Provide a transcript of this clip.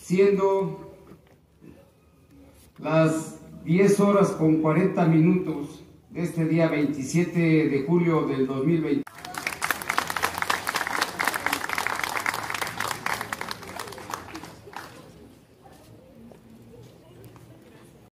siendo las 10 horas con 40 minutos de este día 27 de julio del 2020.